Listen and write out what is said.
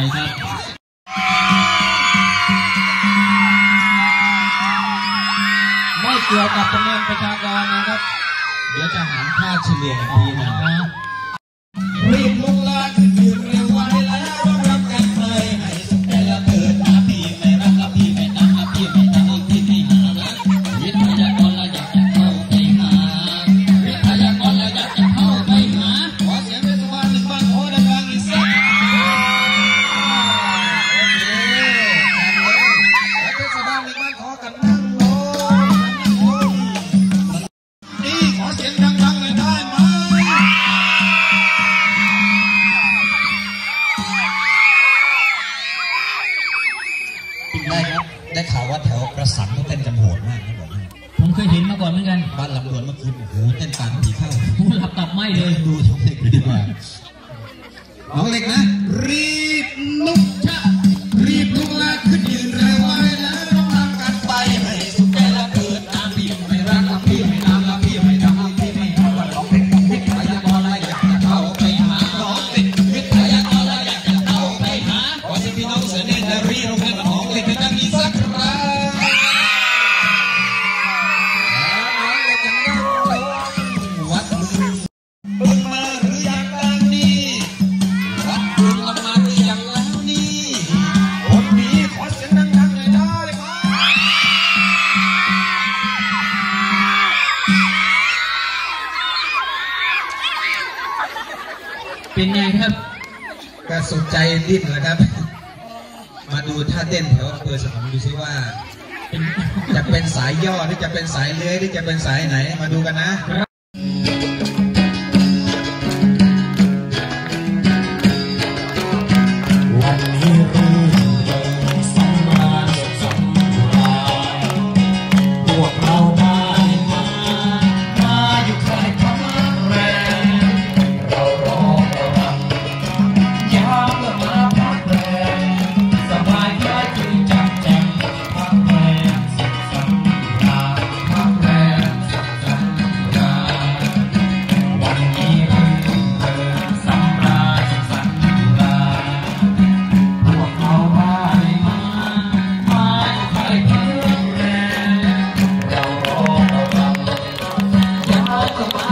ครับไม่เกี่ยวกับจำนวนประชากรนะครับเดี๋ยวจะหารค่าเฉลี่ยทีนะรีบลงลาขึ้นยืนเร็วไว้แล้วรับกันเลยให้สุดแต่ละเกิดอาพี่ไม่รักอาพี่ไม่ตามอาพี่ไม่ตามอาพี่ไม่หารักวิทยากรเราอยากจะเข้าไปหาวิทยากรเราอยากจะเข้าไปหาขอเสียงเทศบาลหนึ่งบ้านโอ้ดังๆอีกสักเทศบาลหนึ่งบ้านขอกันนั่งลงนี่ขอเสียงดังๆเลยได้ไหมได้ครับได้ข่าวว่าแถวกระสังเขาเต้นกันโหดมากนะบอกผมเคยเห็นมาก่อนเหมือนกันบ้านลำดวนเมื่อคืนโอ้โหเต้นตามผีเข้าผู้หลับตับไหมเลยดูน้องเล็กดีกว่าน้องเล็กนะรีบลุกชะรีบลุกลาขึ้นยืนเร็วไว้แล้วต้องทำกันไปให้สุดแต่ละเกิดตามพี่ไม่รักพี่ไม่ตามพี่ไม่ทำพี่ไม่ทำวันน้องเล็กวิทยากรอะไรอยากจะเข้าไปหาน้องเล็กวิทยากรอะไรอยากจะเข้าไปหาขอเสียงพี่น้องเสด็จนารีโรงเรียนน้องเล็กดังอีกสักครั้งวัดบึงมาหรือยังแล้วนี่วัดบึงละมาหรือยังแล้วนี่คนนี้ขอเสียงดังๆหน่อยได้ไหมเป็นไงครับก็สนใจดิ้นเลยครับมาดูท่าเต้นแถวอำเภอสนามดูซิว่าจะเป็นสายย่อหรือจะเป็นสายเลื้อยหรือจะเป็นสายไหนมาดูกันนะวันนี้รื่นเริงสำราญสำราญพวกเราได้มาอยู่ใกล้ความแรงเราร้องเรารำยามละมาพักแรงสบายใจจึงจับแจงพักแรงสุขสำราญพักแรงสุขสำราญวันนี้รื่นเริงสำราญสุขสำราญพวกเราได้มาอยู่ใกล้ความแรงเราร้องเรารำยามละมา